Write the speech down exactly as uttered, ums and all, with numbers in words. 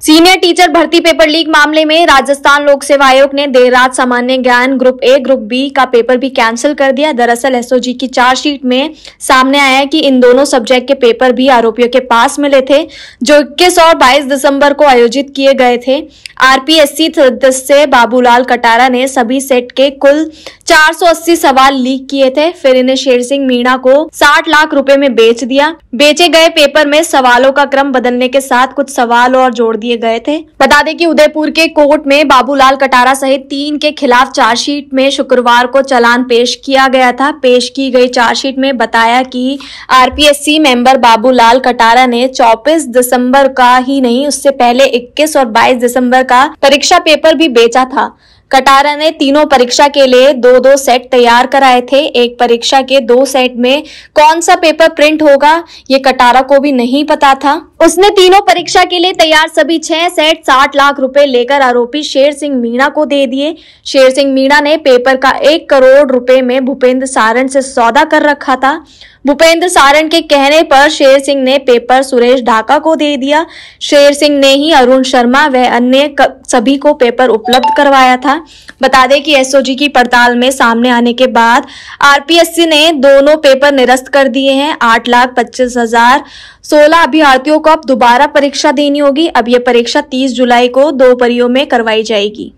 Senior teacher भर्ती paper leak मामले में राजस्थान लोक सेवा आयोग ने देर रात सामान्य ज्ञान ग्रुप ए ग्रुप बी का पेपर भी कैंसिल कर दिया। दरअसल एसओजी की चार्जशीट में सामने आया है कि इन दोनों सब्जेक्ट के पेपर भी आरोपियों के पास मिले थे, जो इक्कीस और बाईस दिसंबर को आयोजित किए गए थे। आरपीएससी सदस्य बाबूलाल कटारा ने सभी सेट के कुल चार सौ अस्सी सवाल लीक किए थे, फिर इन्हें शेर सिंह मीणा को साठ लाख रुपए में बेच दिया। बेचे गए पेपर में सवालों का क्रम बदलने के साथ कुछ सवाल और जोड़ दिए गए थे। बता दें कि उदयपुर के कोर्ट में बाबूलाल कटारा सहित तीन के खिलाफ चार्जशीट में शुक्रवार को चालान पेश किया गया था। पेश की गई चार्जशीट में बताया कि आरपीएससी मेंबर बाबूलाल कटारा ने चौबीस दिसंबर का ही नहीं, उससे पहले इक्कीस और बाईस दिसंबर का परीक्षा पेपर भी बेचा था। कटारा ने तीनों परीक्षा के लिए दो दो सेट तैयार कराए थे। एक परीक्षा के दो सेट में कौन सा पेपर प्रिंट होगा ये कटारा को भी नहीं पता था। उसने तीनों परीक्षा के लिए तैयार सभी छह सेट साठ लाख रुपए लेकर आरोपी शेर सिंह मीणा को दे दिए। शेर सिंह मीणा ने पेपर का एक करोड़ रुपए में भूपेंद्र सारण से सौदा कर रखा था। भूपेंद्र सारण के कहने पर शेर सिंह ने पेपर सुरेश ढाका को दे दिया। शेर सिंह ने ही अरुण शर्मा व अन्य सभी को पेपर उपलब्ध करवाया था। बता दें कि एसओजी की पड़ताल में सामने आने के बाद आरपीएससी ने दोनों पेपर निरस्त कर दिए हैं। आठ लाख पच्चीस हजार सोलह अभ्यर्थियों को अब दोबारा परीक्षा देनी होगी। अब यह परीक्षा तीस जुलाई को दो पारियों में करवाई जाएगी।